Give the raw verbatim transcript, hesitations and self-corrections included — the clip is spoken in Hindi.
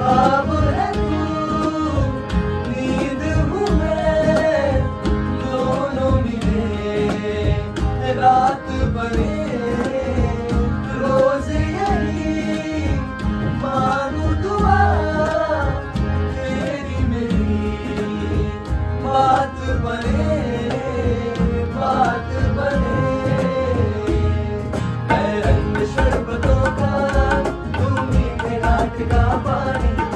ख्वाब है तू, नींद हूँ मैं, दोनों मिले रात बने, रोज यही मांगू दुआ, तेरी मेरी बात बने, बात बने। मैं रंग शरबतों का, तू मीठे घाट का पानी,